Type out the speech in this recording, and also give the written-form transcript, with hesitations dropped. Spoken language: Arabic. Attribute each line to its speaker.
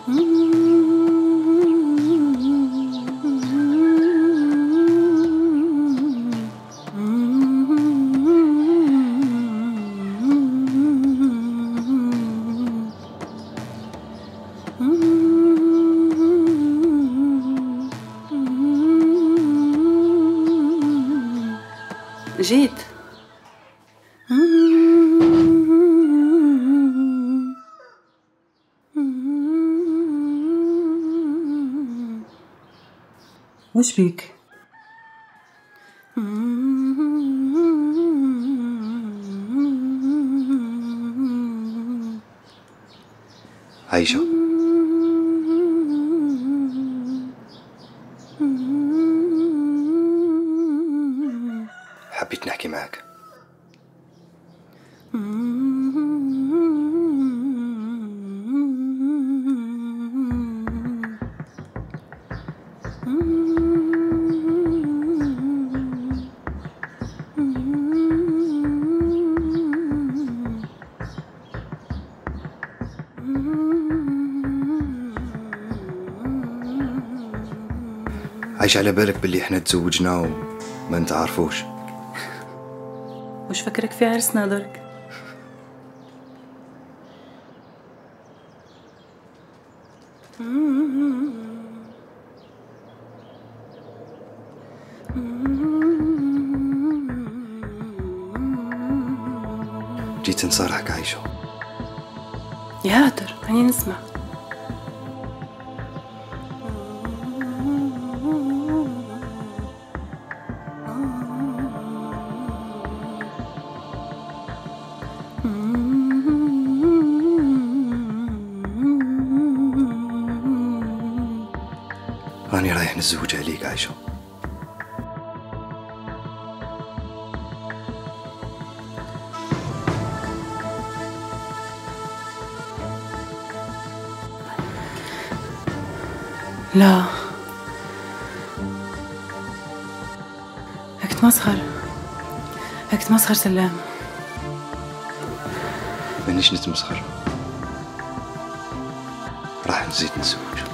Speaker 1: جيت. وش بيك؟
Speaker 2: عايشة، حبيت نحكي معك. عايش على بالك باللي احنا تزوجنا وما انت عارفوش.
Speaker 1: وش فكرك في عرس ناظرك؟
Speaker 2: جيت نصارحك عايشة.
Speaker 1: يا هاتر هني نسمع.
Speaker 2: راني رايح نتزوج عليك عايشة.
Speaker 1: لا هيك تمسخر، هيك تمسخر سلام.
Speaker 2: مانيش نتمسخر، راح نزيد نتزوج.